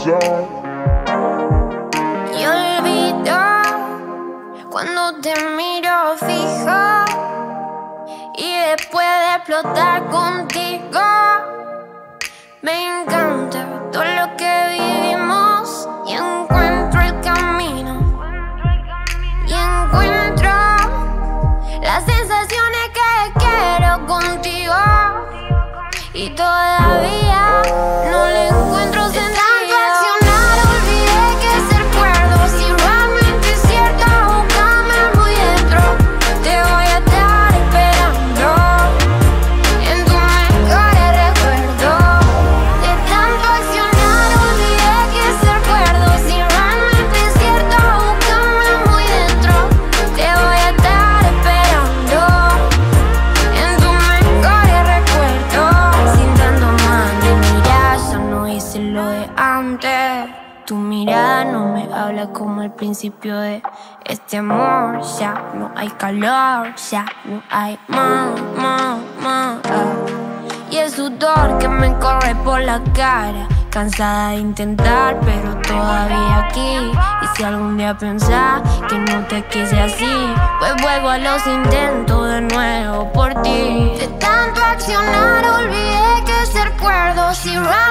Y olvido cuando te miro fijo y después de explotar contigo. Me encanta todo lo que vivimos y encuentro el camino y encuentro las sensaciones que quiero contigo y todavía no le encuentro sentido. De tanto accionar olvidé que es el cuerdo. Si realmente es cierto, búscame muy dentro. Te voy a estar esperando en tus mejores recuerdos. De tanto accionar olvidé que es el cuerdo. Si realmente es cierto, búscame muy dentro. Te voy a estar esperando en tus mejores recuerdos. Sin tanto más de mirar, ya no hice lo de antes. Tu mirada no me habla como el principio de este amor. Ya no hay calor, ya no hay más. Y el sudor que me corre por la cara, cansada de intentar, pero todavía aquí. Y si algún día pensás que no te quise así, pues vuelvo a los intentos de nuevo por ti. De tanto accionar olvidé que ser cuerdo. Si